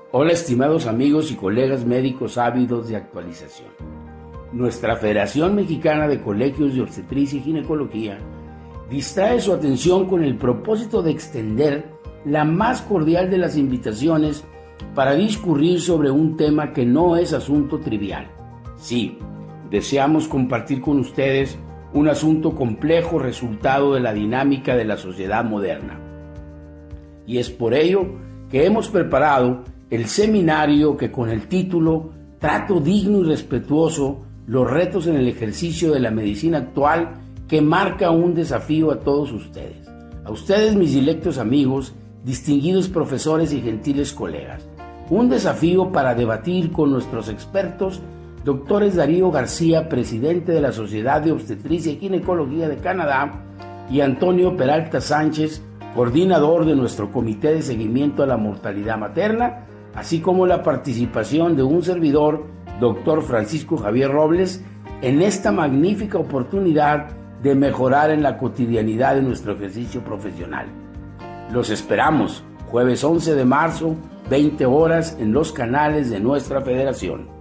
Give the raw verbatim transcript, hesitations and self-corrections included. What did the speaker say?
Hola estimados amigos y colegas médicos ávidos de actualización. Nuestra Federación Mexicana de Colegios de Obstetricia y Ginecología distrae su atención con el propósito de extender la más cordial de las invitaciones para discurrir sobre un tema que no es asunto trivial. Sí, deseamos compartir con ustedes un asunto complejo resultado de la dinámica de la sociedad moderna. Y es por ello que hemos preparado el seminario que con el título Trato digno y respetuoso, los retos en el ejercicio de la medicina actual, que marca un desafío a todos ustedes. A ustedes, mis dilectos amigos, distinguidos profesores y gentiles colegas. Un desafío para debatir con nuestros expertos, doctores Darío García, presidente de la Sociedad de Obstetricia y Ginecología de Canadá, y Antonio Peralta Sánchez, coordinador de nuestro Comité de Seguimiento a la Mortalidad Materna, así como la participación de un servidor, doctor Francisco Javier Robles, en esta magnífica oportunidad de mejorar en la cotidianidad de nuestro ejercicio profesional. Los esperamos, jueves once de marzo, veinte horas, en los canales de nuestra federación.